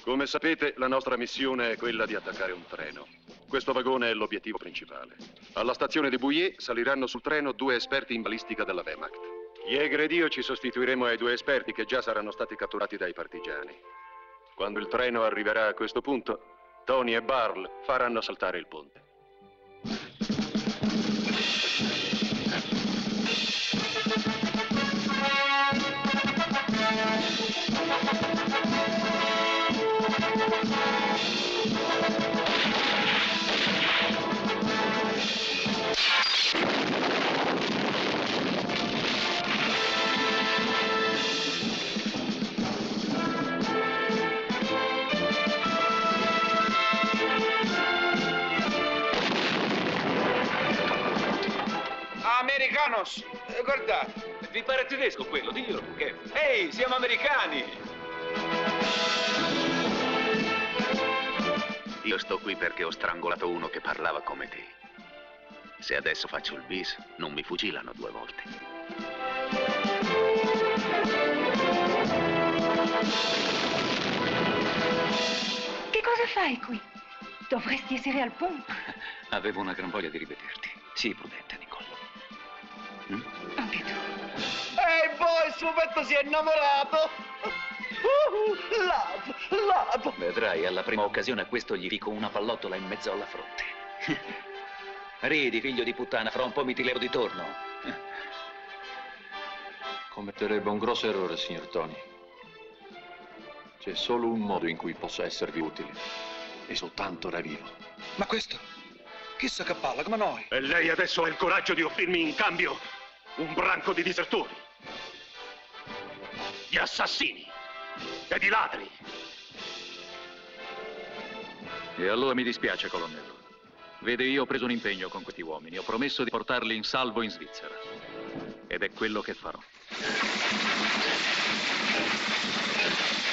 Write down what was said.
Come sapete, la nostra missione è quella di attaccare un treno. Questo vagone è l'obiettivo principale. Alla stazione di Bouillet saliranno sul treno 2 esperti in balistica della Wehrmacht. Jäger ed io ci sostituiremo ai 2 esperti che già saranno stati catturati dai partigiani. Quando il treno arriverà a questo punto, Tony e Barl faranno saltare il ponte. Americanos, guardate. Vi pare tedesco quello, diglielo. Che? Ehi, siamo americani! Io sto qui perché ho strangolato uno che parlava come te. Se adesso faccio il bis, non mi fucilano 2 volte. Che cosa fai qui? Dovresti essere al ponte. Avevo una gran voglia di rivederti. Sii prudente, Nicole. Anche tu. Ehi, boy, il suo petto si è innamorato! Love! Vedrai, alla prima occasione a questo gli fico una pallottola in mezzo alla fronte. Ridi, figlio di puttana, fra un po' mi ti levo di torno. Commetterebbe un grosso errore, signor Tony. C'è solo un modo in cui possa esservi utile. E soltanto da vivo. Ma questo? Chissà che palla, come noi. E lei adesso ha il coraggio di offrirmi in cambio un branco di disertori, di assassini e di ladri. E allora mi dispiace, colonnello. Vede, io ho preso un impegno con questi uomini. Ho promesso di portarli in salvo in Svizzera. Ed è quello che farò.